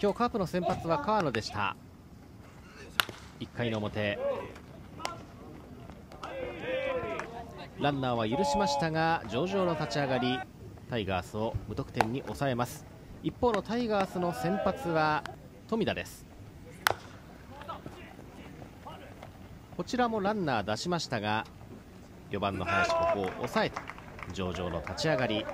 今日カープの先発は川野でした。1回の表、ランナーは許しましたが上々の立ち上がり、タイガースを無得点に抑えます。一方のタイガースの先発は富田です。こちらもランナー出しましたが4番の林、ここを抑えて上々の立ち上がり。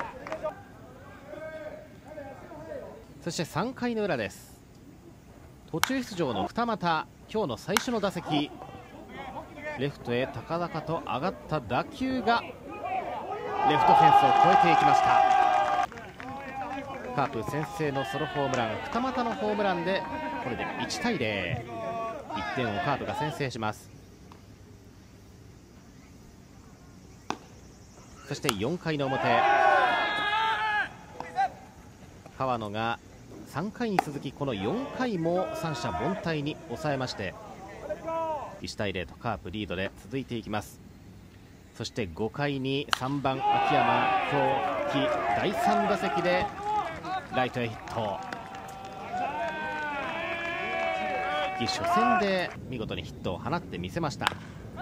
そして3回の裏です。途中出場の二俣、今日の最初の打席、レフトへ高々と上がった打球がレフトフェンスを越えていきました。カープ先制のソロホームラン、二俣のホームランでこれで1対0、1点をカープが先制します。そして4回の表、川野が3回に続きこの4回も三者凡退に抑えまして1対0とカープリードで続いていきます。そして5回に3番秋山、今日第3打席でライトへヒット。初戦で見事にヒットを放ってみせました。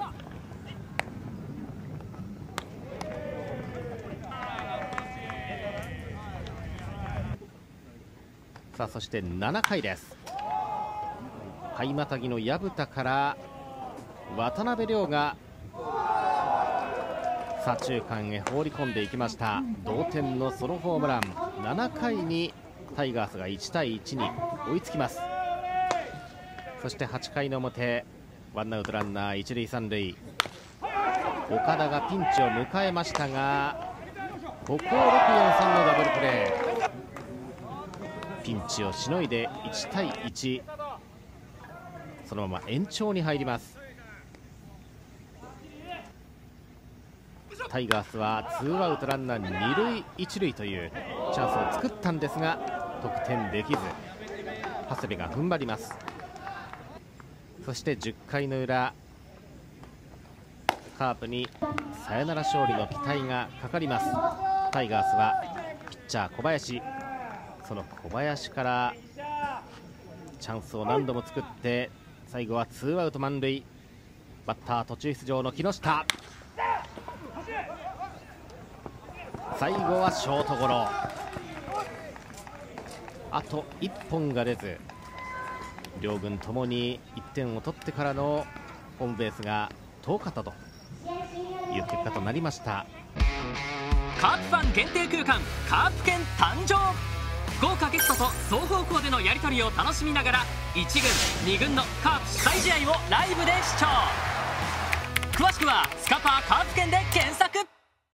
さあそして7回です。回またぎの薮田から渡辺亮が左中間へ放り込んでいきました。同点のソロホームラン。7回にタイガースが1対1に追いつきます。そして8回の表、ワンアウトランナー1塁3塁、岡田がピンチを迎えましたがここを6、4、3のダブルプレー、ピンチをしのいで1対1、そのまま延長に入ります。タイガースは2アウトランナー2塁1塁というチャンスを作ったんですが得点できず、長谷部が踏ん張ります。そして10回の裏、カープにサヨナラ勝利の期待がかかります。タイガースはピッチャー小林、その小林からチャンスを何度も作って最後は2アウト満塁、バッター途中出場の木下、最後はショートゴロ、あと1本が出ず、両軍ともに1点を取ってからのホームベースが遠かったという結果となりました。 カープファン限定空間カープ券誕生、豪華ゲストと双方向でのやり取りを楽しみながら1軍2軍のカープ主催試合をライブで視聴。詳しくはスカパーカープ券で検索。